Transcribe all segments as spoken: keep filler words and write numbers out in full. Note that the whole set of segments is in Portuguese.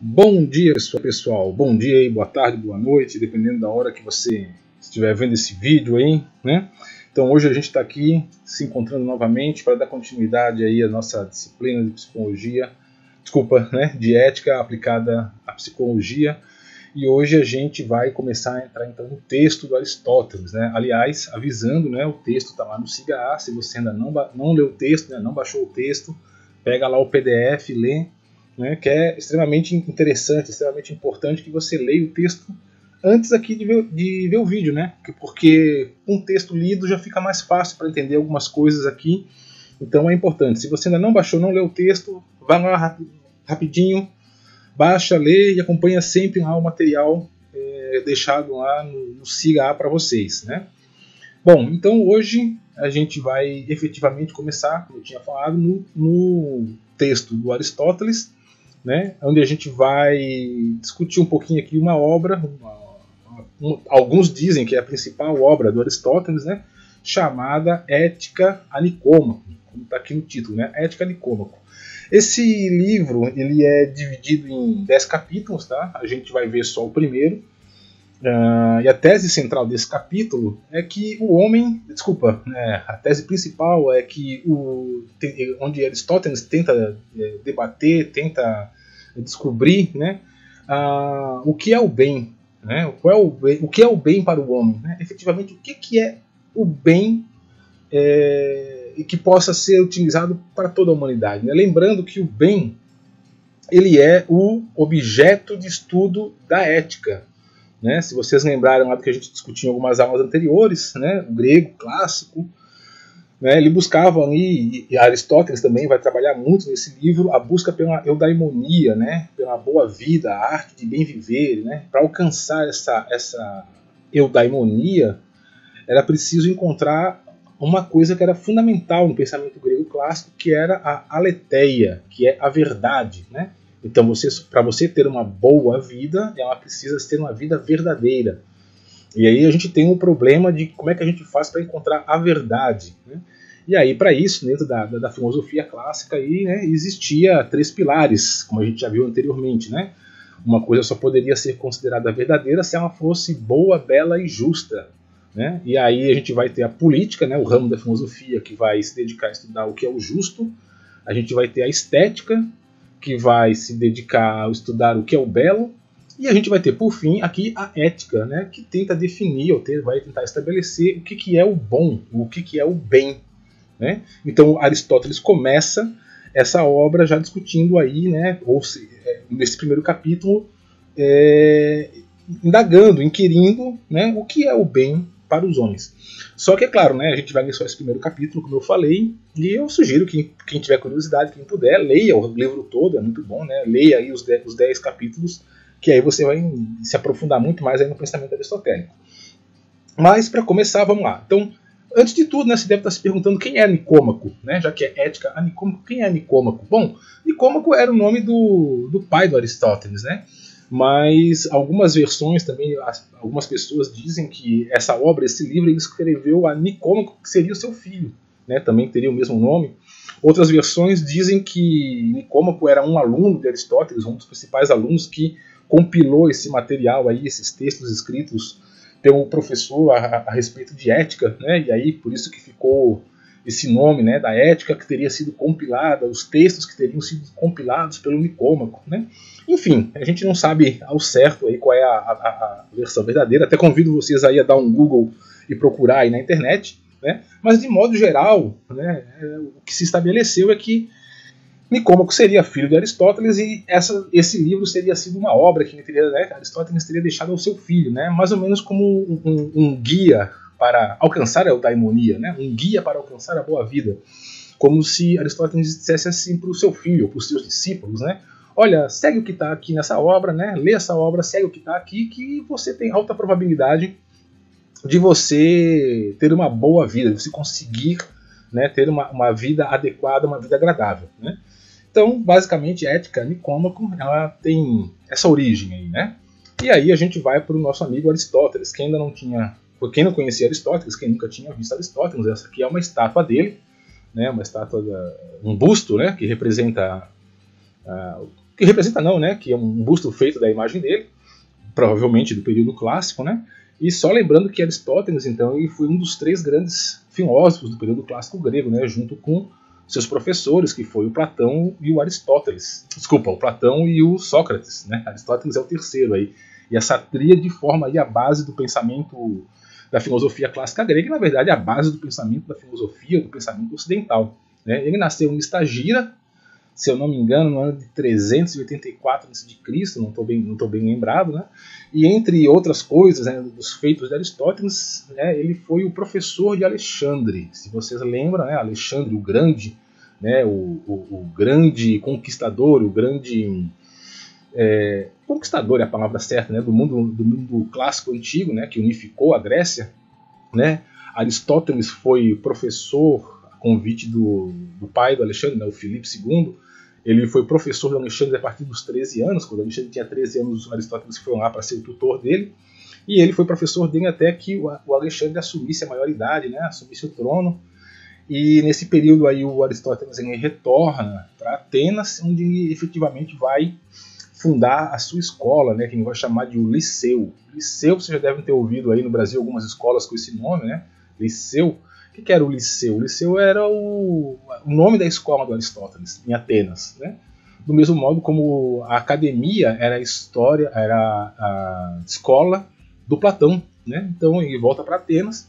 Bom dia, pessoal. Bom dia aí, boa tarde, boa noite, dependendo da hora que você estiver vendo esse vídeo aí, né? Então hoje a gente está aqui se encontrando novamente para dar continuidade aí à nossa disciplina de psicologia, desculpa, né, de ética aplicada à psicologia. E hoje a gente vai começar a entrar então no texto do Aristóteles, né? Aliás, avisando, né, o texto está lá no Siga A. Se você ainda não, não leu o texto, né, não baixou o texto, pega lá o P D F, lê, né, que é extremamente interessante, extremamente importante que você leia o texto antes aqui de ver, de ver o vídeo, né? Porque um texto lido já fica mais fácil para entender algumas coisas aqui. Então é importante. Se você ainda não baixou, não leu o texto, vá lá rapidinho, baixa, lê e acompanha sempre lá o material é, deixado lá no, no Siga A para vocês, né? Bom, então hoje a gente vai efetivamente começar, como eu tinha falado, no, no texto do Aristóteles, né, onde a gente vai discutir um pouquinho aqui uma obra, uma, uma, alguns dizem que é a principal obra do Aristóteles, né, chamada Ética a Nicômaco, como está aqui no título, né, Ética a Nicômaco. Esse livro ele é dividido em dez capítulos, tá? A gente vai ver só o primeiro. Uh, e a tese central desse capítulo é que o homem, desculpa, né, a tese principal é que o, onde Aristóteles tenta é, debater, tenta descobrir, né, uh, o que é o bem, né, qual é o, bem, o que é o bem para o homem, né, efetivamente o que, que é o bem é, e que possa ser utilizado para toda a humanidade, né? Lembrando que o bem ele é o objeto de estudo da ética. Né, se vocês lembrarem lá do que a gente discutiu em algumas aulas anteriores, né, o grego clássico, né, ele buscava ali, e Aristóteles também vai trabalhar muito nesse livro, a busca pela eudaimonia, né, pela boa vida, a arte de bem viver. Né, para alcançar essa, essa eudaimonia, era preciso encontrar uma coisa que era fundamental no pensamento grego clássico, que era a aletheia, que é a verdade, né? Então, para você ter uma boa vida, ela precisa ter uma vida verdadeira. E aí a gente tem um problema de como é que a gente faz para encontrar a verdade. Né? E aí, para isso, dentro da, da, da filosofia clássica, aí, né, existia três pilares, como a gente já viu anteriormente. Né? Uma coisa só poderia ser considerada verdadeira se ela fosse boa, bela e justa. Né? E aí a gente vai ter a política, né, o ramo da filosofia que vai se dedicar a estudar o que é o justo. A gente vai ter a estética, que vai se dedicar a estudar o que é o belo, e a gente vai ter, por fim, aqui a ética, né, que tenta definir, ou ter, vai tentar estabelecer o que, que é o bom, o que, que é o bem. Né? Então Aristóteles começa essa obra já discutindo aí, né, ou se, nesse primeiro capítulo, é, indagando, inquirindo, né, o que é o bem para os homens. Só que é claro, né, a gente vai ver só esse primeiro capítulo, como eu falei, e eu sugiro que quem tiver curiosidade, quem puder, leia o livro todo, é muito bom, né, leia aí os dez, os dez capítulos, que aí você vai se aprofundar muito mais aí no pensamento aristotélico. Mas, para começar, vamos lá. Então, antes de tudo, né, você deve estar se perguntando quem é Nicômaco, né, já que é ética a Nicômaco, quem é Nicômaco? Bom, Nicômaco era o nome do, do pai do Aristóteles, né? Mas algumas versões também, algumas pessoas dizem que essa obra, esse livro, ele escreveu a Nicômaco, que seria o seu filho, né? Também teria o mesmo nome. Outras versões dizem que Nicômaco era um aluno de Aristóteles, um dos principais alunos que compilou esse material, aí, esses textos escritos pelo professor a, a respeito de ética, né? E aí por isso que ficou esse nome, né, da ética que teria sido compilada, os textos que teriam sido compilados pelo Nicômaco, né? Enfim, a gente não sabe ao certo aí qual é a, a, a versão verdadeira, até convido vocês aí a dar um Google e procurar aí na internet, né? Mas de modo geral, né, o que se estabeleceu é que Nicômaco seria filho de Aristóteles e essa, esse livro seria sido uma obra que ele teria, né, Aristóteles teria deixado ao seu filho, né, mais ou menos como um, um, um guia para alcançar a eudaimonia, né, um guia para alcançar a boa vida, como se Aristóteles dissesse assim para o seu filho, para os seus discípulos, né, olha, segue o que está aqui nessa obra, né, lê essa obra, segue o que está aqui, que você tem alta probabilidade de você ter uma boa vida, de você conseguir, né, ter uma, uma vida adequada, uma vida agradável, né. Então, basicamente, a ética Nicômaco, ela tem essa origem aí, né? E aí a gente vai para o nosso amigo Aristóteles, quem ainda não tinha, quem não conhecia Aristóteles, quem nunca tinha visto Aristóteles, essa aqui é uma estátua dele, né? Uma estátua, da, um busto, né? Que representa uh, que representa não, né, que é um busto feito da imagem dele, provavelmente do período clássico, né? E só lembrando que Aristóteles, então, ele foi um dos três grandes filósofos do período clássico grego, né, junto com seus professores, que foi o Platão e o Aristóteles. Desculpa, o Platão e o Sócrates, né? Aristóteles é o terceiro aí. E essa tríade forma aí a base do pensamento da filosofia clássica grega, e na verdade a base do pensamento da filosofia, do pensamento ocidental, né? Ele nasceu em Estagira, se eu não me engano, no ano de trezentos e oitenta e quatro antes de Cristo, não estou bem, não estou bem lembrado, né? E entre outras coisas, né, dos feitos de Aristóteles, né, ele foi o professor de Alexandre. Se vocês lembram, né, Alexandre o Grande, né, o, o, o grande conquistador, o grande é, conquistador é a palavra certa, né, do mundo, do mundo clássico antigo, né, que unificou a Grécia, né? Aristóteles foi professor a convite do, do pai do Alexandre, né, o Filipe segundo. Ele foi professor do Alexandre a partir dos treze anos. Quando o Alexandre tinha treze anos, Aristóteles foi lá para ser o tutor dele. E ele foi professor dele até que o Alexandre assumisse a maioridade, né, assumisse o trono. E nesse período aí o Aristóteles ele retorna para Atenas, onde ele efetivamente vai fundar a sua escola, né, que ele vai chamar de o Liceu. Liceu, vocês já devem ter ouvido aí no Brasil algumas escolas com esse nome, né? Liceu. O que era o Liceu? O Liceu era o, o nome da escola do Aristóteles, em Atenas, né? Do mesmo modo como a academia era a história, era a escola do Platão, né? Então ele volta para Atenas,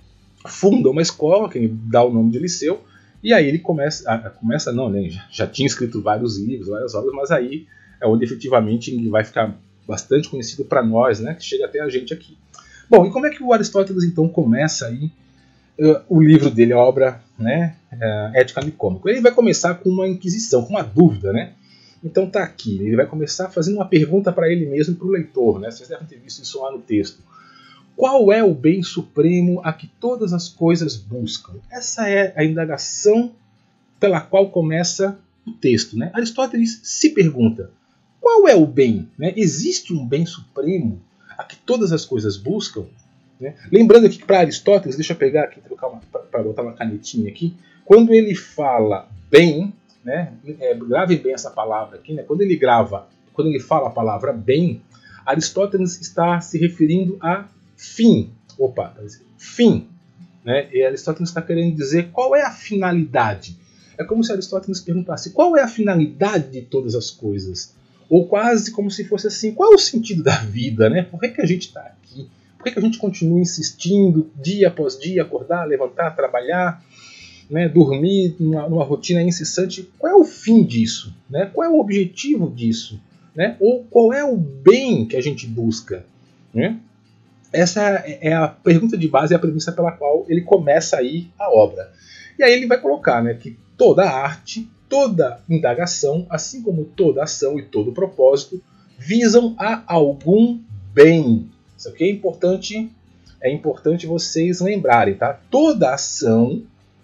funda uma escola, que ele dá o nome de Liceu, e aí ele começa, a, começa não, né? já, já tinha escrito vários livros, várias obras, mas aí é onde efetivamente ele vai ficar bastante conhecido para nós, né? Que chega até a gente aqui. Bom, e como é que o Aristóteles então começa aí Uh, o livro dele, a obra, né, uh, Ética Nicômaco? Ele vai começar com uma inquisição, com uma dúvida, né? Então tá aqui, ele vai começar fazendo uma pergunta para ele mesmo e para o leitor, né? Vocês devem ter visto isso lá no texto. Qual é o bem supremo a que todas as coisas buscam? Essa é a indagação pela qual começa o texto, né? Aristóteles se pergunta, qual é o bem? Né? Existe um bem supremo a que todas as coisas buscam? Né? Lembrando aqui que para Aristóteles, deixa eu pegar aqui, para botar uma canetinha aqui, quando ele fala bem, né, é, gravem bem essa palavra aqui, né, quando ele grava, quando ele fala a palavra bem, Aristóteles está se referindo a fim, opa, fim, né, e Aristóteles está querendo dizer qual é a finalidade. É como se Aristóteles perguntasse qual é a finalidade de todas as coisas, ou quase como se fosse assim, qual é o sentido da vida, né? Por que, que a gente está aqui? Por que, que a gente continua insistindo, dia após dia, acordar, levantar, trabalhar, né, dormir numa, numa rotina incessante? Qual é o fim disso? Né? Qual é o objetivo disso? Né? Ou qual é o bem que a gente busca? Né? Essa é a pergunta de base, é a premissa pela qual ele começa aí a obra. E aí ele vai colocar, né, que toda arte, toda indagação, assim como toda ação e todo propósito, visam a algum bem. Isso aqui é importante, é importante vocês lembrarem, tá? Toda ação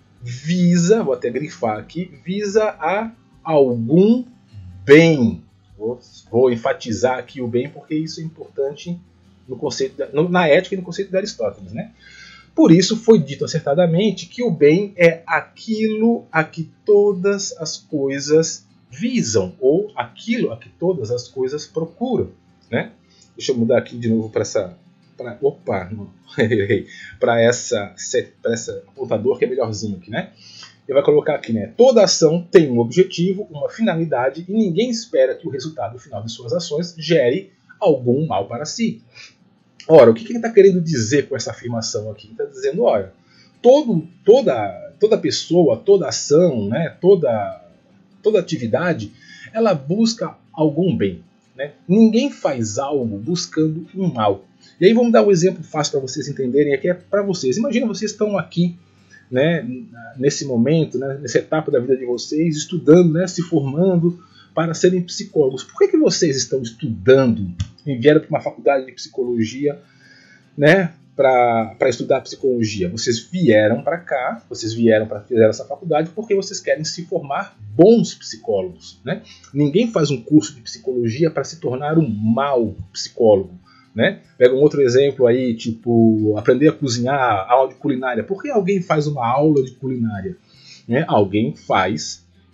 visa, vou até grifar aqui, visa a algum bem. Vou, vou enfatizar aqui o bem porque isso é importante no conceito da, no, na ética e no conceito de Aristóteles, né? Por isso foi dito acertadamente que o bem é aquilo a que todas as coisas visam, ou aquilo a que todas as coisas procuram, né? Deixa eu mudar aqui de novo para essa, pra, opa, para essa, para essa apontador que é melhorzinho aqui, né? Ele vai colocar aqui, né? Toda ação tem um objetivo, uma finalidade, e ninguém espera que o resultado final de suas ações gere algum mal para si. Ora, o que ele está querendo dizer com essa afirmação aqui? Ele está dizendo, olha, todo, toda, toda pessoa, toda ação, né? Toda, toda atividade, ela busca algum bem. Né? Ninguém faz algo buscando um mal. E aí vamos dar um exemplo fácil para vocês entenderem aqui, é para vocês. Imagina vocês estão aqui, né, nesse momento, né, nessa etapa da vida de vocês, estudando, né, se formando para serem psicólogos. Por que, que vocês estão estudando e vieram para uma faculdade de psicologia, né, para estudar psicologia? Vocês vieram para cá, vocês vieram para fazer essa faculdade porque vocês querem se formar bons psicólogos, né? Ninguém faz um curso de psicologia para se tornar um mau psicólogo, né? Pega um outro exemplo aí, tipo, aprender a cozinhar, aula de culinária. Por que alguém faz uma aula de culinária? Né? Alguém faz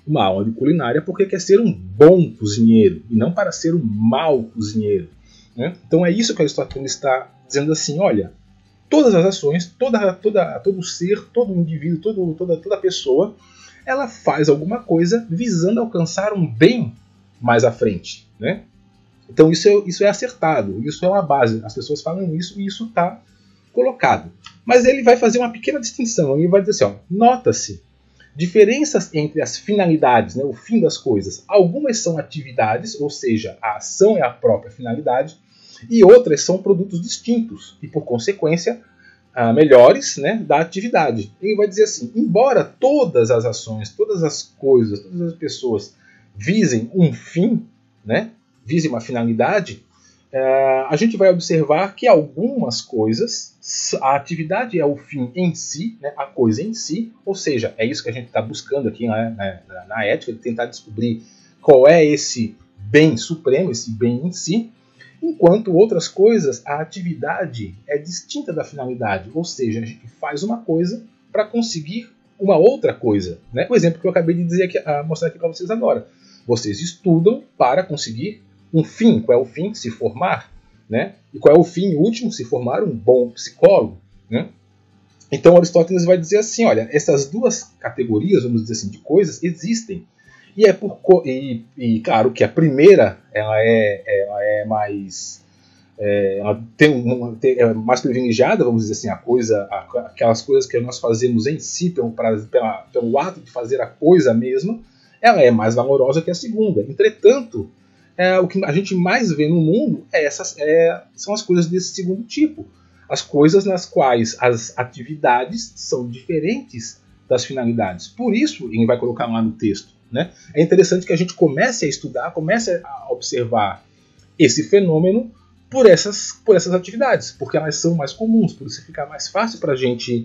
uma aula de culinária porque quer ser um bom cozinheiro e não para ser um mau cozinheiro, né? Então é isso que Aristóteles está dizendo assim, olha, todas as ações, toda, toda, todo ser, todo indivíduo, todo, toda, toda pessoa, ela faz alguma coisa visando alcançar um bem mais à frente, né? Então isso é, isso é acertado, isso é uma base, as pessoas falam isso e isso está colocado. Mas ele vai fazer uma pequena distinção, ele vai dizer assim, ó, nota-se diferenças entre as finalidades, né, o fim das coisas. Algumas são atividades, ou seja, a ação é a própria finalidade, e outras são produtos distintos e, por consequência, ah, melhores, né, da atividade. Ele vai dizer assim, embora todas as ações, todas as coisas, todas as pessoas visem um fim, né, visem uma finalidade, Uh, a gente vai observar que algumas coisas, a atividade é o fim em si, né, a coisa em si, ou seja, é isso que a gente está buscando aqui na, na, na ética, de tentar descobrir qual é esse bem supremo, esse bem em si, enquanto outras coisas, a atividade é distinta da finalidade, ou seja, a gente faz uma coisa para conseguir uma outra coisa, né? O exemplo que eu acabei de dizer aqui, uh, mostrar aqui para vocês agora. Vocês estudam para conseguir um fim. Qual é o fim? Se formar, né? E qual é o fim último? Se formar um bom psicólogo, né? Então Aristóteles vai dizer assim, olha, essas duas categorias, vamos dizer assim, de coisas existem. E é por e, e claro que a primeira ela é, ela é mais é, ela tem uma, tem, é mais privilegiada, vamos dizer assim, a coisa, a, aquelas coisas que nós fazemos em si pelo, pra, pela, pelo ato de fazer a coisa mesma, ela é mais valorosa que a segunda. Entretanto, É, o que a gente mais vê no mundo é essas, é, são as coisas desse segundo tipo. As coisas nas quais as atividades são diferentes das finalidades. Por isso, ele vai colocar lá no texto, né? É interessante que a gente comece a estudar, comece a observar esse fenômeno por essas, por essas atividades, porque elas são mais comuns, por isso fica mais fácil para a gente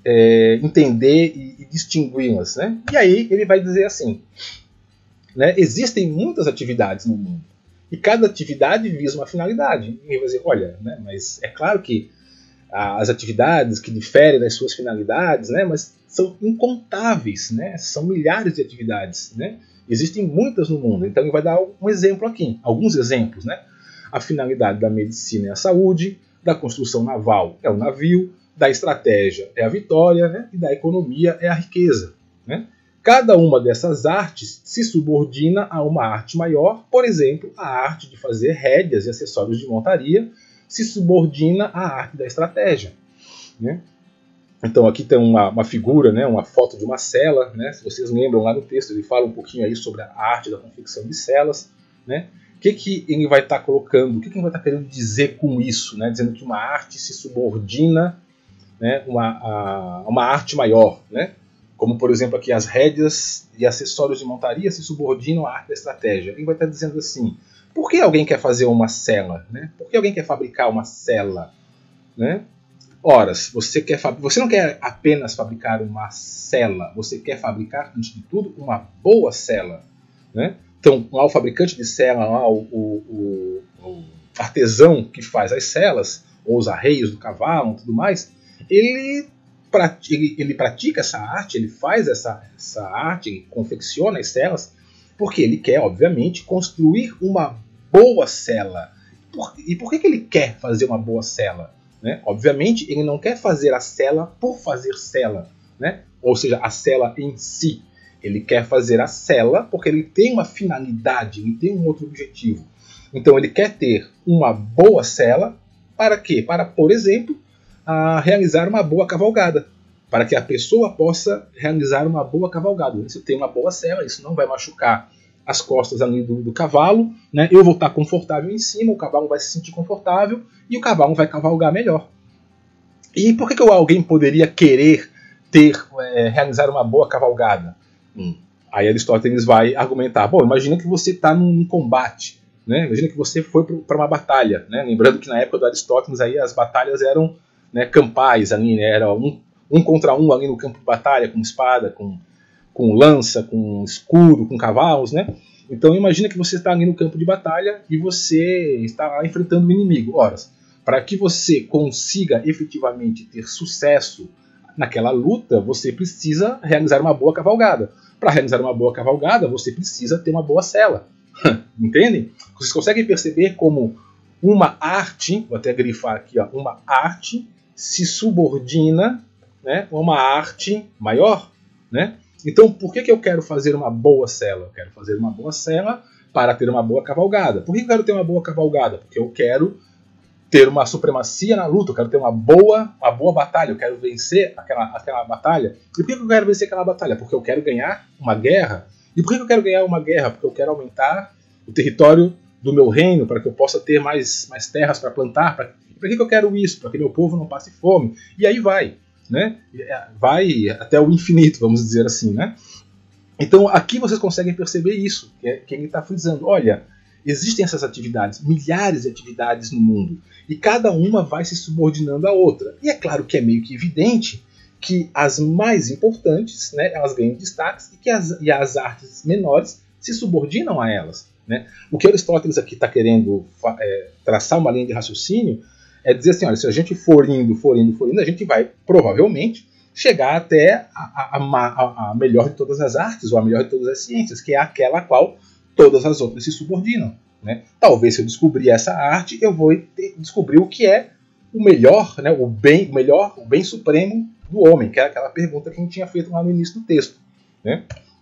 é, entender e, e distingui-las, né? E aí ele vai dizer assim, né, existem muitas atividades no mundo e cada atividade visa uma finalidade. E ele vai dizer, olha, né, mas é claro que as atividades que diferem das suas finalidades, né, mas são incontáveis, né, são milhares de atividades, né, existem muitas no mundo. Então ele vai dar um exemplo aqui, alguns exemplos, né? A finalidade da medicina é a saúde, da construção naval é o navio, da estratégia é a vitória, né, e da economia é a riqueza, né? Cada uma dessas artes se subordina a uma arte maior, por exemplo, a arte de fazer rédeas e acessórios de montaria se subordina à arte da estratégia, né? Então aqui tem uma, uma figura, né, uma foto de uma cela, né? Se vocês lembram lá no texto, ele fala um pouquinho aí sobre a arte da confecção de celas, né? O que, que ele vai estar tá colocando, o que, que ele vai estar tá querendo dizer com isso, né? Dizendo que uma arte se subordina, né, uma, a, uma arte maior, né? Como, por exemplo, aqui as rédeas e acessórios de montaria se subordinam à arte da estratégia. Ele vai estar dizendo assim, por que alguém quer fazer uma cela, né? Por que alguém quer fabricar uma cela, né? Ora, você, quer fab... você não quer apenas fabricar uma cela, você quer fabricar, antes de tudo, uma boa cela, né? Então, lá o fabricante de cela, lá, o, o, o artesão que faz as celas, ou os arreios do cavalo e tudo mais, ele... Ele, ele pratica essa arte, ele faz essa, essa arte, ele confecciona as celas, porque ele quer, obviamente, construir uma boa cela. Por, e por que, que ele quer fazer uma boa cela? Né? Obviamente, ele não quer fazer a cela por fazer cela, né? Ou seja, a cela em si. Ele quer fazer a cela porque ele tem uma finalidade, ele tem um outro objetivo. Então, ele quer ter uma boa cela para quê? Para, por exemplo, a realizar uma boa cavalgada, para que a pessoa possa realizar uma boa cavalgada. Você tem uma boa cela, isso não vai machucar as costas ali do, do cavalo, né? Eu vou estar confortável em cima, o cavalo vai se sentir confortável e o cavalo vai cavalgar melhor. E por que, que alguém poderia querer ter, é, realizar uma boa cavalgada? Hum. Aí Aristóteles vai argumentar, bom, imagina que você está num combate, né? Imagina que você foi para uma batalha, né? Lembrando que na época do Aristóteles aí as batalhas eram, né, campais, ali, né, era um, um contra um ali no campo de batalha, com espada, com, com lança, com escudo, com cavalos, né? Então imagina que você está ali no campo de batalha e você está lá enfrentando o inimigo. Ora, para que você consiga efetivamente ter sucesso naquela luta você precisa realizar uma boa cavalgada. Para realizar uma boa cavalgada, você precisa ter uma boa sela. Entendem? Vocês conseguem perceber como uma arte, vou até grifar aqui, ó, uma arte se subordina, né, a uma arte maior, né? Então, por que, que eu quero fazer uma boa sela? Eu quero fazer uma boa sela para ter uma boa cavalgada. Por que eu quero ter uma boa cavalgada? Porque eu quero ter uma supremacia na luta, eu quero ter uma boa, uma boa batalha, eu quero vencer aquela, aquela batalha. E por que eu quero vencer aquela batalha? Porque eu quero ganhar uma guerra. E por que eu quero ganhar uma guerra? Porque eu quero aumentar o território do meu reino, para que eu possa ter mais, mais terras para plantar. Para que eu quero isso? Para que meu povo não passe fome. E aí vai, né? Vai até o infinito, vamos dizer assim, né? Então aqui vocês conseguem perceber isso, que, é, que ele está frisando. Olha, existem essas atividades, milhares de atividades no mundo, e cada uma vai se subordinando à outra. E é claro que é meio que evidente que as mais importantes, né, elas ganham destaques, e que as, e as artes menores se subordinam a elas, né? O que Aristóteles aqui está querendo é, traçar uma linha de raciocínio é dizer assim, olha, se a gente for indo, for indo, for indo, a gente vai provavelmente chegar até a, a, a, a melhor de todas as artes, ou a melhor de todas as ciências, que é aquela a qual todas as outras se subordinam, né? Talvez se eu descobrir essa arte, eu vou ter, descobrir o que é o melhor, né, o bem, o melhor, o bem supremo do homem, que é aquela pergunta que a gente tinha feito lá no início do texto, né?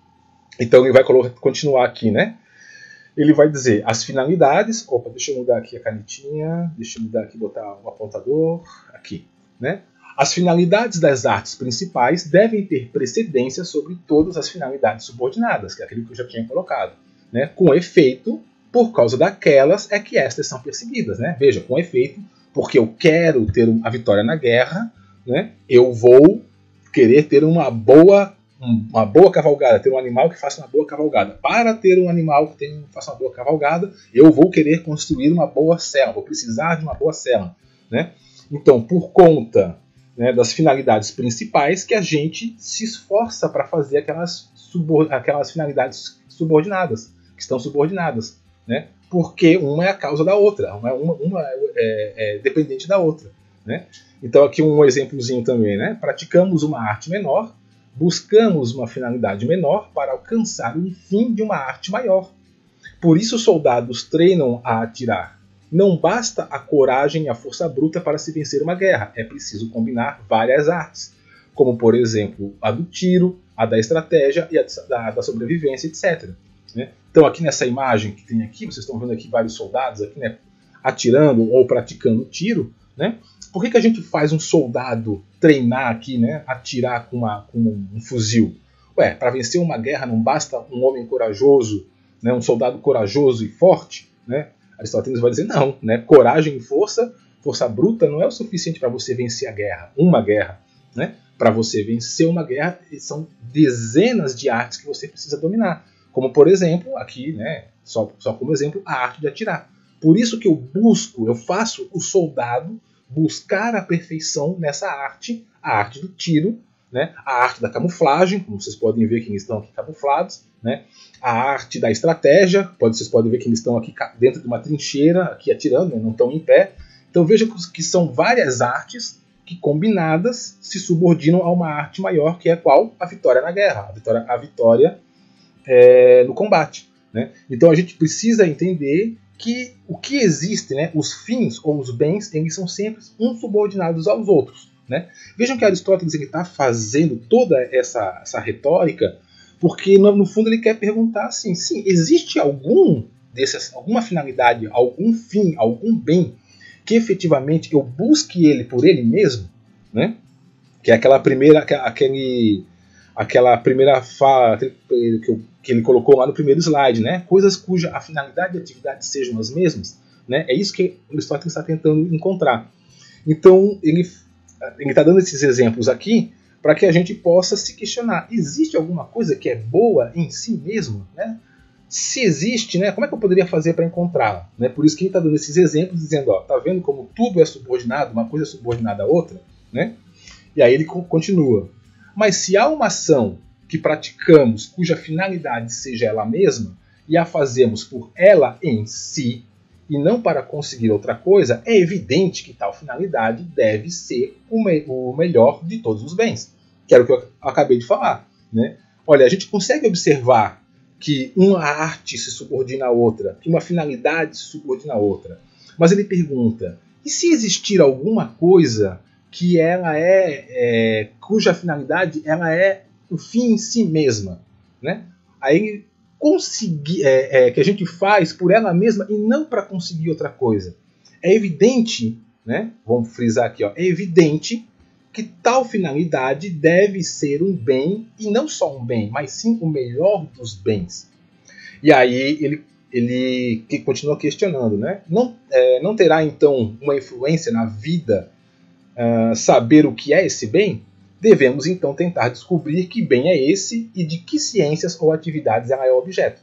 Então ele vai continuar aqui, né? Ele vai dizer as finalidades. Opa, deixa eu mudar aqui a canetinha, deixa eu mudar aqui, botar o apontador aqui, né? As finalidades das artes principais devem ter precedência sobre todas as finalidades subordinadas, que é aquilo que eu já tinha colocado, né? Com efeito, por causa daquelas é que estas são perseguidas, né? Veja, com efeito, porque eu quero ter a vitória na guerra, né? Eu vou querer ter uma boa, uma boa cavalgada, ter um animal que faça uma boa cavalgada. Para ter um animal que tenha, faça uma boa cavalgada, eu vou querer construir uma boa cela, vou precisar de uma boa cela, né? Então, por conta, né, das finalidades principais, que a gente se esforça para fazer aquelas, subor aquelas finalidades subordinadas, que estão subordinadas, né? Porque uma é a causa da outra, uma, uma, uma é, é dependente da outra, né? Então aqui um exemplozinho também, né? Praticamos uma arte menor, buscamos uma finalidade menor para alcançar o fim de uma arte maior. Por isso os soldados treinam a atirar. Não basta a coragem e a força bruta para se vencer uma guerra, é preciso combinar várias artes, como por exemplo a do tiro, a da estratégia e a da, da sobrevivência, etcétera. Né? Então aqui nessa imagem que tem aqui, vocês estão vendo aqui vários soldados aqui, né, atirando ou praticando tiro, né? Por que, que a gente faz um soldado treinar aqui, né, atirar com, uma, com um, um fuzil? Ué, para vencer uma guerra não basta um homem corajoso, né, um soldado corajoso e forte, né? Aristóteles vai dizer não, né? Coragem e força, força bruta não é o suficiente para você vencer a guerra, uma guerra, né? Para você vencer uma guerra são dezenas de artes que você precisa dominar, como por exemplo aqui, né? Só, só como exemplo a arte de atirar. Por isso que eu busco, eu faço o soldado buscar a perfeição nessa arte, a arte do tiro, né? A arte da camuflagem, como vocês podem ver que eles estão aqui camuflados, né? A arte da estratégia, pode, vocês podem ver que eles estão aqui dentro de uma trincheira, aqui atirando, né? Não estão em pé. Então veja que são várias artes que combinadas se subordinam a uma arte maior, que é qual? A vitória na guerra, a vitória, a vitória é, no combate, né? Então a gente precisa entender que o que existe, né, os fins ou os bens, eles são sempre uns subordinados aos outros, né? Vejam que Aristóteles está fazendo toda essa, essa retórica porque no, no fundo ele quer perguntar assim, sim, existe algum desses, alguma finalidade, algum fim, algum bem que efetivamente eu busque ele por ele mesmo, né? Que é aquela primeira, aquele, aquela primeira fala que, eu, que ele colocou lá no primeiro slide, né? Coisas cuja a finalidade e a atividade sejam as mesmas, né? É isso que Aristóteles está tentando encontrar. Então ele ele está dando esses exemplos aqui para que a gente possa se questionar: existe alguma coisa que é boa em si mesma, né? Se existe, né, como é que eu poderia fazer para encontrá-la? Né? Por isso que ele está dando esses exemplos, dizendo, ó, tá vendo como tudo é subordinado, uma coisa é subordinada à outra? Né? E aí ele continua. Mas se há uma ação que praticamos cuja finalidade seja ela mesma, e a fazemos por ela em si, e não para conseguir outra coisa, é evidente que tal finalidade deve ser o, me o melhor de todos os bens. Que era o que eu acabei de falar, né? Olha, a gente consegue observar que uma arte se subordina a outra, que uma finalidade se subordina a outra. Mas ele pergunta, e se existir alguma coisa que ela é, é cuja finalidade ela é o fim em si mesma, né? Aí conseguir, é, é, que a gente faz por ela mesma e não para conseguir outra coisa. É evidente, né? Vamos frisar aqui, ó, é evidente que tal finalidade deve ser um bem, e não só um bem, mas sim o melhor dos bens. E aí ele, ele continua questionando, né? Não, é, não terá então uma influência na vida uh, saber o que é esse bem? Devemos então tentar descobrir que bem é esse e de que ciências ou atividades ela é objeto.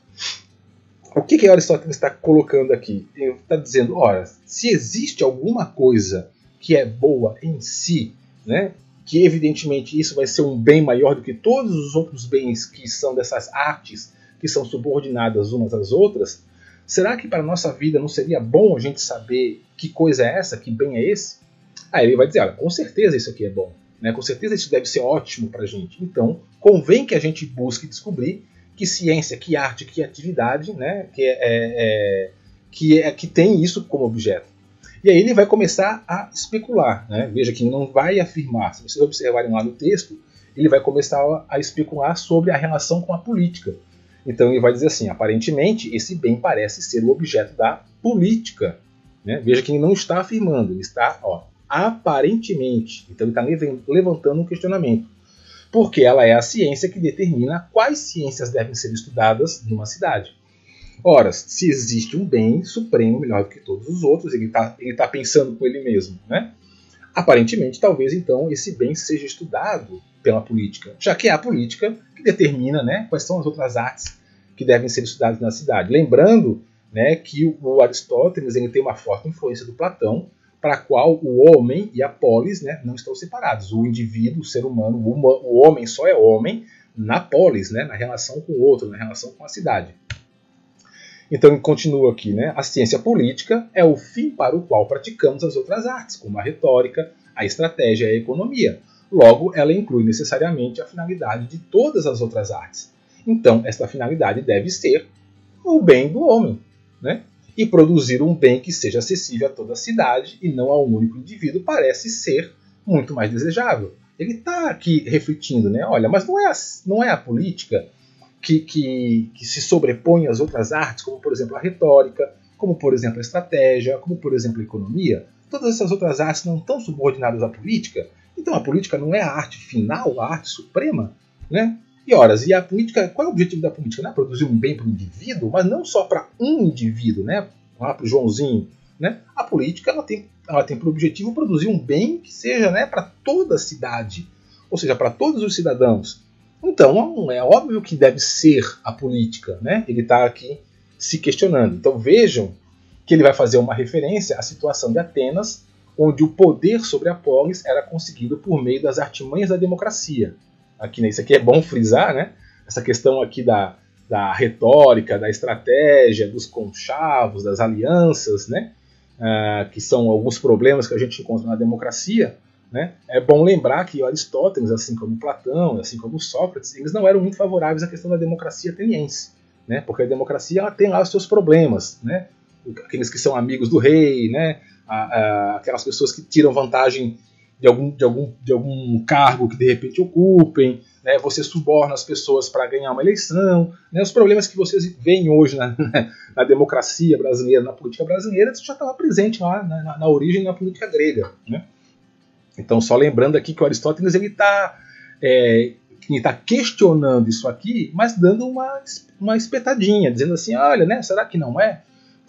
O que, que Aristóteles está colocando aqui? Ele está dizendo, ora, se existe alguma coisa que é boa em si, né, que evidentemente isso vai ser um bem maior do que todos os outros bens que são dessas artes que são subordinadas umas às outras, será que para a nossa vida não seria bom a gente saber que coisa é essa, que bem é esse? Aí ele vai dizer, olha, com certeza isso aqui é bom, né, com certeza isso deve ser ótimo para a gente, então convém que a gente busque descobrir que ciência, que arte, que atividade, né, que, é, é, que, é, que tem isso como objeto. E aí ele vai começar a especular, né? Veja que ele não vai afirmar. Se vocês observarem lá no texto, ele vai começar a especular sobre a relação com a política. Então ele vai dizer assim, aparentemente esse bem parece ser o objeto da política, né? Veja que ele não está afirmando, ele está, ó, aparentemente. Então ele está levantando um questionamento. Porque ela é a ciência que determina quais ciências devem ser estudadas numa cidade. Ora, se existe um bem supremo melhor do que todos os outros, ele está ele tá pensando com ele mesmo, né? Aparentemente, talvez então esse bem seja estudado pela política, já que é a política que determina, né, quais são as outras artes que devem ser estudadas na cidade. Lembrando, né, que o Aristóteles ele tem uma forte influência do Platão, para a qual o homem e a polis, né, não estão separados. O indivíduo, o ser humano, o, o homem só é homem na polis, né, na relação com o outro, na relação com a cidade. Então ele continua aqui, né? A ciência política é o fim para o qual praticamos as outras artes, como a retórica, a estratégia e a economia. Logo, ela inclui necessariamente a finalidade de todas as outras artes. Então, esta finalidade deve ser o bem do homem, né? E produzir um bem que seja acessível a toda a cidade e não a um único indivíduo parece ser muito mais desejável. Ele está aqui refletindo, né? Olha, mas não é a, não é a política Que, que, que se sobrepõe às outras artes, como por exemplo a retórica, como por exemplo a estratégia, como por exemplo a economia. Todas essas outras artes não estão subordinadas à política. Então a política não é a arte final, a arte suprema, né? E horas, e a política, qual é o objetivo da política? Né? Produzir um bem para o indivíduo, mas não só para um indivíduo, né? Lá para o Joãozinho, né? A política ela tem, ela tem por objetivo produzir um bem que seja, né, para toda a cidade, ou seja, para todos os cidadãos. Então, é óbvio que deve ser a política, né? Ele está aqui se questionando. Então, vejam que ele vai fazer uma referência à situação de Atenas, onde o poder sobre a polis era conseguido por meio das artimanhas da democracia. Aqui, né, isso aqui é bom frisar, né? Essa questão aqui da, da retórica, da estratégia, dos conchavos, das alianças, né? Ah, que são alguns problemas que a gente encontra na democracia. Né? É bom lembrar que Aristóteles, assim como Platão, assim como Sócrates, eles não eram muito favoráveis à questão da democracia ateniense, né? Porque a democracia ela tem lá os seus problemas, né? Aqueles que são amigos do rei, né? a, a, aquelas pessoas que tiram vantagem de algum, de algum, de algum cargo que de repente ocupem, né? Você suborna as pessoas para ganhar uma eleição, né? Os problemas que vocês veem hoje na, na democracia brasileira, na política brasileira, isso já estava presente lá na, na, na origem da política grega, né? Então, só lembrando aqui que o Aristóteles ele está é, tá questionando isso aqui, mas dando uma, uma espetadinha, dizendo assim, olha, né, será que não é?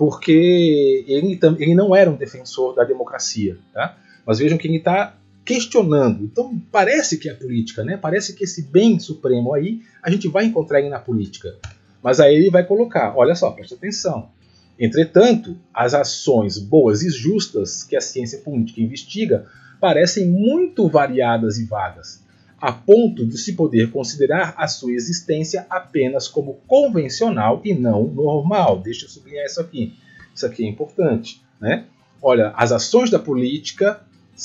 Porque ele, ele não era um defensor da democracia, tá? Mas vejam que ele está questionando. Então, parece que é a política, né? Parece que esse bem supremo aí, a gente vai encontrar ele na política. Mas aí ele vai colocar, olha só, preste atenção. Entretanto, as ações boas e justas que a ciência política investiga parecem muito variadas e vagas, a ponto de se poder considerar a sua existência apenas como convencional e não normal. Deixa eu sublinhar isso aqui. Isso aqui é importante, né? Olha, as ações da política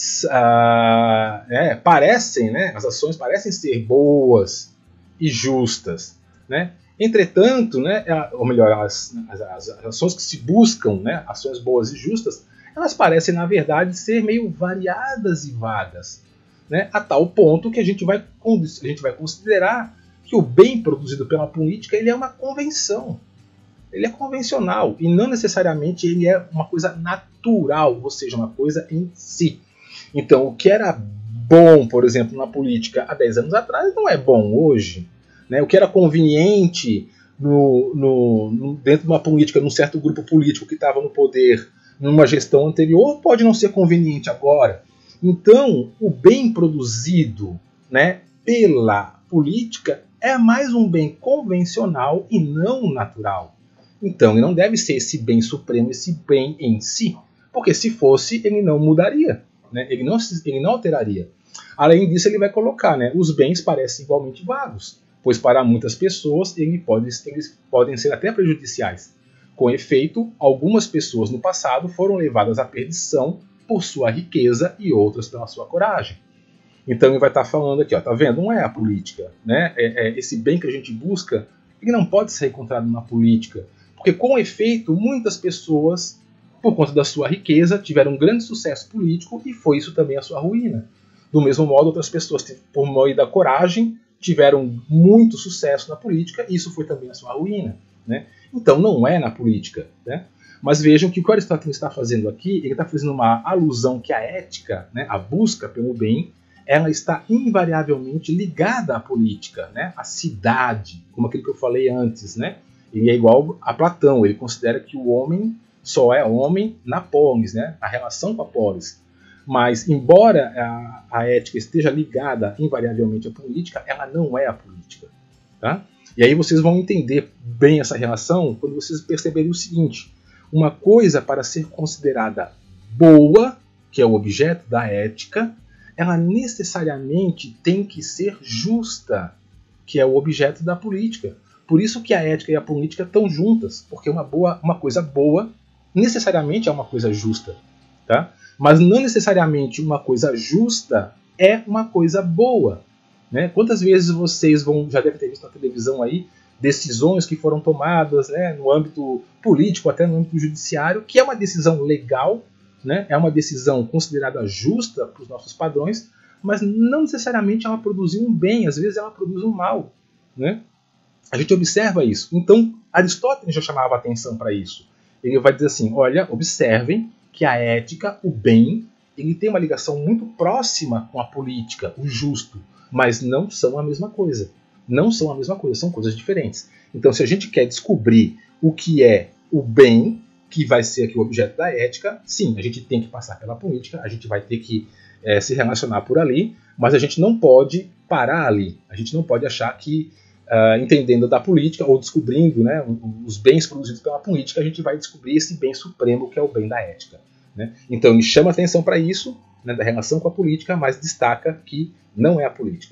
ah, é, parecem, né? As ações parecem ser boas e justas, né? Entretanto, né, ou melhor, as, as, as ações que se buscam, né, ações boas e justas, elas parecem, na verdade, ser meio variadas e vagas, né, a tal ponto que a gente vai, a gente vai considerar que o bem produzido pela política ele é uma convenção, ele é convencional e não necessariamente ele é uma coisa natural, ou seja, uma coisa em si. Então, o que era bom, por exemplo, na política há dez anos atrás, não é bom hoje. Né, o que era conveniente no, no, no, dentro de uma política, num certo grupo político que estava no poder numa gestão anterior, pode não ser conveniente agora. Então, o bem produzido, né, pela política é mais um bem convencional e não natural. Então, ele não deve ser esse bem supremo, esse bem em si, porque se fosse, ele não mudaria, né, ele, não, ele não alteraria. Além disso, ele vai colocar, né, os bens parecem igualmente vagos, pois para muitas pessoas ele pode, eles podem ser até prejudiciais. Com efeito, algumas pessoas no passado foram levadas à perdição por sua riqueza e outras pela sua coragem. Então ele vai estar falando aqui, ó, tá vendo? Não é a política, né? É, é esse bem que a gente busca, ele não pode ser encontrado na política, porque com efeito muitas pessoas, por conta da sua riqueza, tiveram um grande sucesso político e foi isso também a sua ruína. Do mesmo modo, outras pessoas, por meio da coragem, tiveram muito sucesso na política, e isso foi também a sua ruína, né? Então não é na política, né? Mas vejam que o que Aristóteles está fazendo aqui, ele está fazendo uma alusão que a ética, né, a busca pelo bem, ela está invariavelmente ligada à política, né? À cidade, como aquilo que eu falei antes, né? Ele é igual a Platão, ele considera que o homem só é homem na polis, né? Na relação com a polis. Mas, embora a, a ética esteja ligada invariavelmente à política, ela não é a política. Tá? E aí vocês vão entender bem essa relação quando vocês perceberem o seguinte. Uma coisa para ser considerada boa, que é o objeto da ética, ela necessariamente tem que ser justa, que é o objeto da política. Por isso que a ética e a política estão juntas, porque uma, boa, uma coisa boa necessariamente é uma coisa justa. Tá? Mas não necessariamente uma coisa justa é uma coisa boa. Né? Quantas vezes vocês vão, já devem ter visto na televisão aí, decisões que foram tomadas, né, no âmbito político, até no âmbito judiciário, que é uma decisão legal, né, é uma decisão considerada justa para os nossos padrões, mas não necessariamente ela produziu um bem, às vezes ela produz um mal. Né? A gente observa isso. Então, Aristóteles já chamava atenção para isso. Ele vai dizer assim, olha, observem que a ética, o bem, ele tem uma ligação muito próxima com a política, o justo, mas não são a mesma coisa. Não são a mesma coisa, são coisas diferentes. Então, se a gente quer descobrir o que é o bem, que vai ser aqui o objeto da ética, sim, a gente tem que passar pela política, a gente vai ter que é, se relacionar por ali, mas a gente não pode parar ali. A gente não pode achar que, uh, entendendo da política, ou descobrindo, né, os bens produzidos pela política, a gente vai descobrir esse bem supremo, que é o bem da ética. Né? Então, ele chama atenção para isso, né, da relação com a política, mas destaca que não é a política.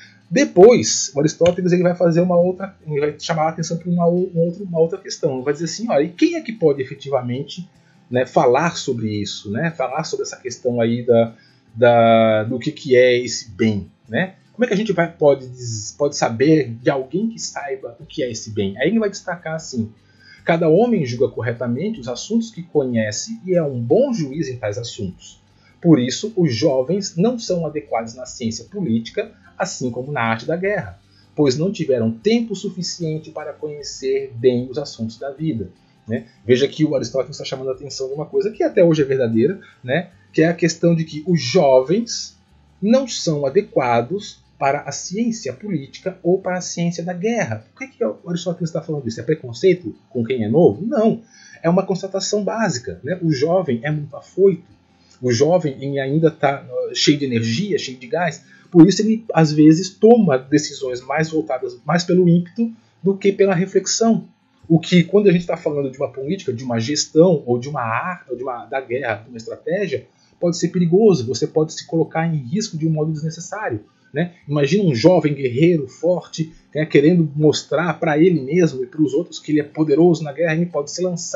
Depois, o Aristóteles ele vai fazer uma outra, ele vai chamar a atenção para uma, uma, outra, uma outra questão. Ele vai dizer assim, olha, e quem é que pode efetivamente, né, falar sobre isso, né, falar sobre essa questão aí da, da, do que, que é esse bem, né? Como é que a gente vai, pode, pode saber de alguém que saiba o que é esse bem? Aí ele vai destacar assim, cada homem julga corretamente os assuntos que conhece e é um bom juiz em tais assuntos. Por isso, os jovens não são adequados na ciência política, assim como na arte da guerra, pois não tiveram tempo suficiente para conhecer bem os assuntos da vida. Né? Veja que o Aristóteles está chamando a atenção de uma coisa que até hoje é verdadeira, né? Que é a questão de que os jovens não são adequados para a ciência política ou para a ciência da guerra. Por que, que o Aristóteles está falando isso? É preconceito com quem é novo? Não. É uma constatação básica. Né? O jovem é muito afoito. O jovem ainda está cheio de energia, cheio de gás. Por isso ele, às vezes, toma decisões mais voltadas mais pelo ímpeto do que pela reflexão. O que, quando a gente está falando de uma política, de uma gestão, ou de uma arte, ou de uma, da guerra, de uma estratégia, pode ser perigoso. Você pode se colocar em risco de um modo desnecessário. Né? Imagina um jovem guerreiro forte, né, querendo mostrar para ele mesmo e para os outros que ele é poderoso na guerra, ele pode se lançar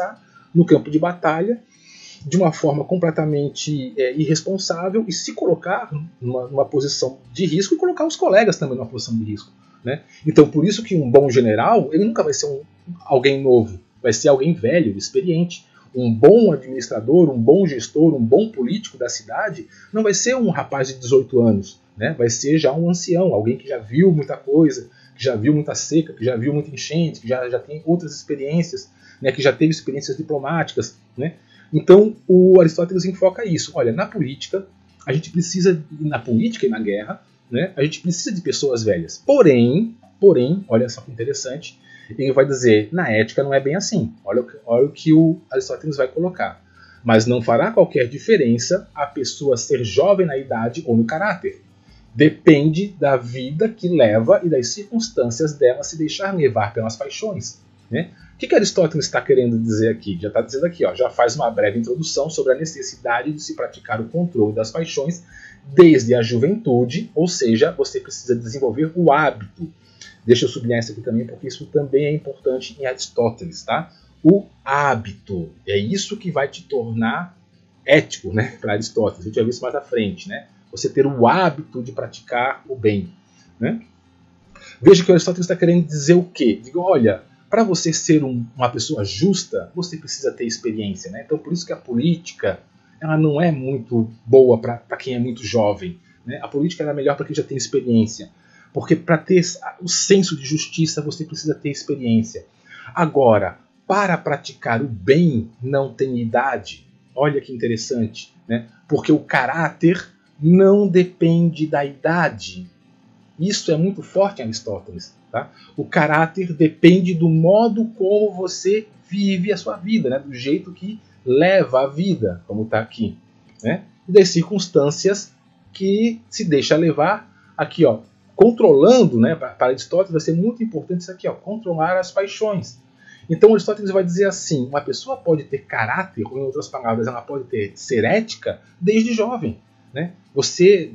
no campo de batalha de uma forma completamente é, irresponsável e se colocar numa, numa posição de risco e colocar os colegas também numa posição de risco, né? Então, por isso que um bom general, ele nunca vai ser um, alguém novo, vai ser alguém velho, experiente. Um bom administrador, um bom gestor, um bom político da cidade não vai ser um rapaz de dezoito anos, né? Vai ser já um ancião, alguém que já viu muita coisa, que já viu muita seca, que já viu muita enchente, que já, já tem outras experiências, né? Que já teve experiências diplomáticas, né? Então, o Aristóteles enfoca isso. Olha, na política, a gente precisa, na política e na guerra, né, a gente precisa de pessoas velhas. Porém, porém, olha só que interessante, ele vai dizer, na ética não é bem assim. Olha, olha o que o Aristóteles vai colocar. Mas não fará qualquer diferença a pessoa ser jovem na idade ou no caráter. Depende da vida que leva e das circunstâncias dela se deixar levar pelas paixões, né? O que, que Aristóteles está querendo dizer aqui? Já está dizendo aqui, ó, já faz uma breve introdução sobre a necessidade de se praticar o controle das paixões desde a juventude, ou seja, você precisa desenvolver o hábito. Deixa eu sublinhar isso aqui também, porque isso também é importante em Aristóteles, tá? O hábito, é isso que vai te tornar ético, né, para Aristóteles. A gente vai ver isso mais à frente, né? Você ter o hábito de praticar o bem, né? Veja que Aristóteles está querendo dizer o quê? Digo, olha, para você ser um, uma pessoa justa, você precisa ter experiência, né? Então, por isso que a política ela não é muito boa para quem é muito jovem, né? A política ela é melhor para quem já tem experiência. Porque para ter o senso de justiça, você precisa ter experiência. Agora, para praticar o bem, não tem idade. Olha que interessante, né? Porque o caráter não depende da idade. Isso é muito forte em Aristóteles. Tá? O caráter depende do modo como você vive a sua vida, né? Do jeito que leva a vida, como está aqui, né? E das circunstâncias que se deixa levar aqui, ó, controlando, né? Para Aristóteles vai ser muito importante isso aqui, ó, controlar as paixões. Então Aristóteles vai dizer assim, uma pessoa pode ter caráter, ou em outras palavras, ela pode ter, ser ética desde jovem, né? Você,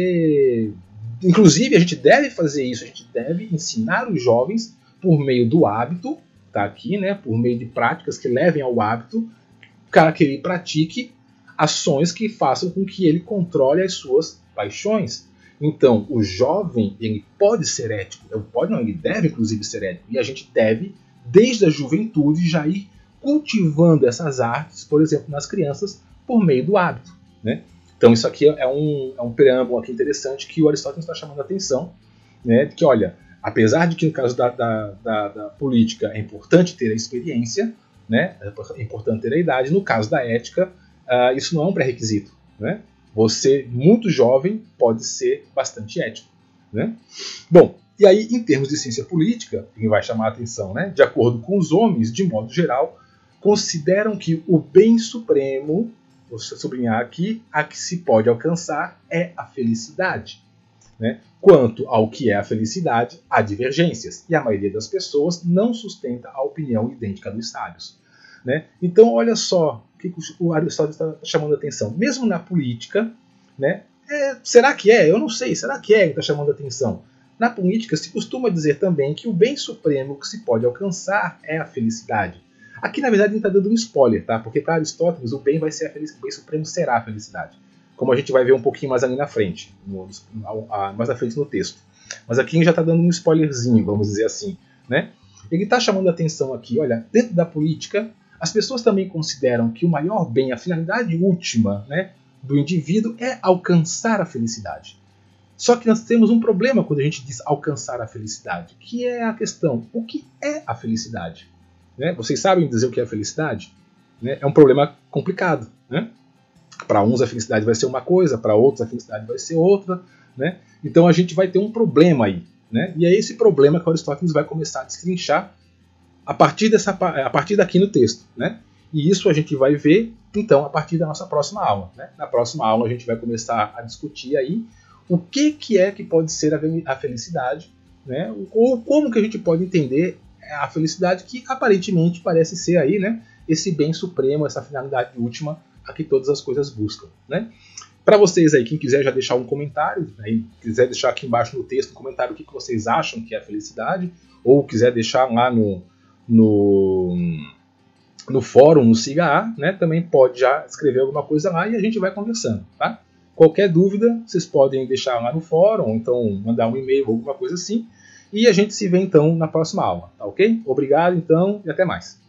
você Inclusive, a gente deve fazer isso, a gente deve ensinar os jovens por meio do hábito, tá aqui, né, por meio de práticas que levem ao hábito, para que ele pratique ações que façam com que ele controle as suas paixões. Então, o jovem, ele pode ser ético, ele pode não, ele deve inclusive ser ético, e a gente deve, desde a juventude, já ir cultivando essas artes, por exemplo, nas crianças, por meio do hábito, né? Então isso aqui é um, é um preâmbulo aqui interessante que o Aristóteles está chamando a atenção, né, de que, olha, apesar de que no caso da, da, da, da política é importante ter a experiência, né, é importante ter a idade, no caso da ética, uh, isso não é um pré-requisito, né? Você, muito jovem, pode ser bastante ético, né? Bom, e aí, em termos de ciência política, quem vai chamar a atenção, né, de acordo com os homens, de modo geral, consideram que o bem supremo, vou sublinhar aqui, a que se pode alcançar é a felicidade, né? Quanto ao que é a felicidade, há divergências, e a maioria das pessoas não sustenta a opinião idêntica dos sábios, né? Então, olha só o que o Aristóteles está chamando a atenção. Mesmo na política, né, é, será que é? Eu não sei. Será que é que está chamando a atenção? Na política, se costuma dizer também que o bem supremo que se pode alcançar é a felicidade. Aqui, na verdade, a gente está dando um spoiler, tá? Porque para Aristóteles, o bem vai ser a felicidade, o bem supremo será a felicidade. Como a gente vai ver um pouquinho mais ali na frente, no, no, mais na frente no texto. Mas aqui a gente já está dando um spoilerzinho, vamos dizer assim, né? Ele está chamando a atenção aqui, olha, dentro da política, as pessoas também consideram que o maior bem, a finalidade última, né, do indivíduo é alcançar a felicidade. Só que nós temos um problema quando a gente diz alcançar a felicidade, que é a questão, o que é a felicidade? Né? Vocês sabem dizer o que é a felicidade? Né? É um problema complicado, né? Para uns a felicidade vai ser uma coisa, para outros a felicidade vai ser outra, né? Então a gente vai ter um problema aí, né? E é esse problema que Aristóteles vai começar a destrinchar a partir, dessa, a partir daqui no texto, né? E isso a gente vai ver, então, a partir da nossa próxima aula, né? Na próxima aula a gente vai começar a discutir aí o que, que é que pode ser a felicidade, né? Ou como que a gente pode entender a felicidade, que aparentemente parece ser aí, né, esse bem supremo, essa finalidade última a que todas as coisas buscam, né? Para vocês aí, quem quiser já deixar um comentário, aí, quiser deixar aqui embaixo no texto um comentário o que, que vocês acham que é a felicidade, ou quiser deixar lá no, no, no fórum, no Siga A, né, também pode já escrever alguma coisa lá e a gente vai conversando, tá? Qualquer dúvida, vocês podem deixar lá no fórum, ou então mandar um e-mail ou alguma coisa assim, e a gente se vê então na próxima aula, tá ok? Obrigado então e até mais.